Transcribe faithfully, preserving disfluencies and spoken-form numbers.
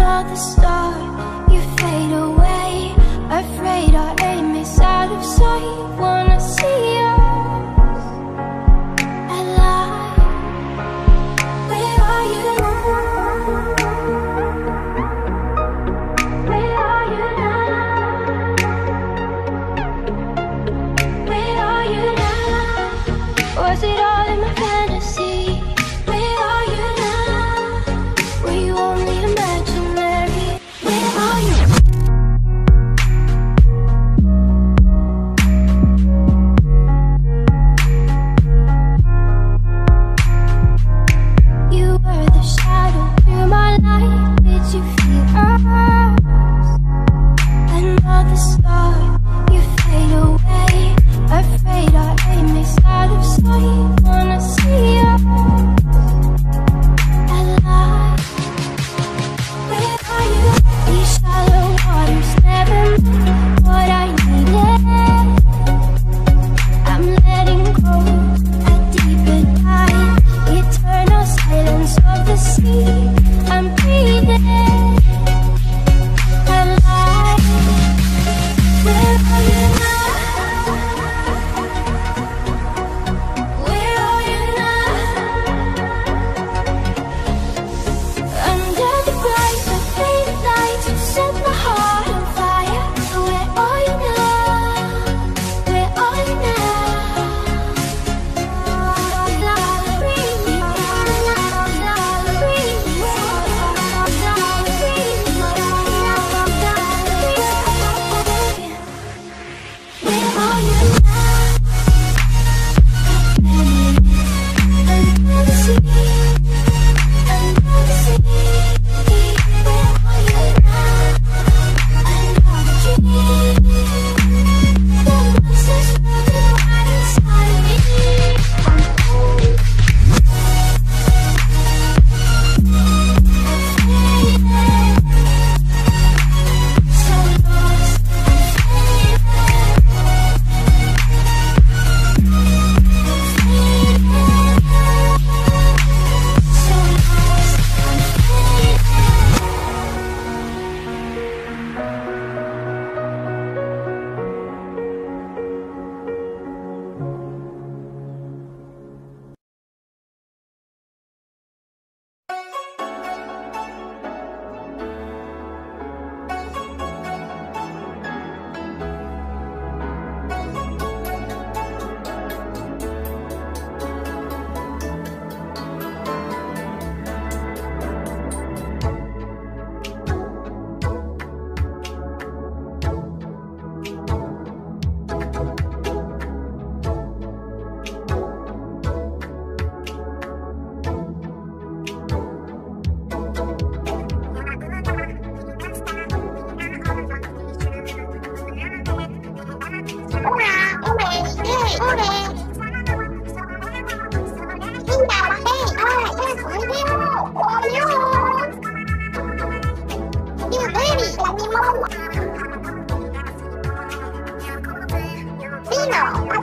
Another star, you fade away. Afraid our aim is out of sight. Wanna see us alive. Where are you now? Where are you now? Where are you now? Was it all in my fantasy? Where are you now? Were you only imaginary? Where are you? You were the shadow to my light. Did you feel us? Another star, you fade away. Afraid our aim is out of sight. Wanna see us alive. Where are you? These shallow waters never meant what I needed. I'm letting go a deeper dive. Eternal silence of the sea. I'm breathing alive. Where are you now? Where are you now? Under the bright but faded lights, you set my heart on fire. Where are you now? Where are you now? Where are you now? Under the sea, under the sea. Where are you now? Another dream. The monsters running wild inside me. I'm home. So lost and faded. So lost and faded. Pino.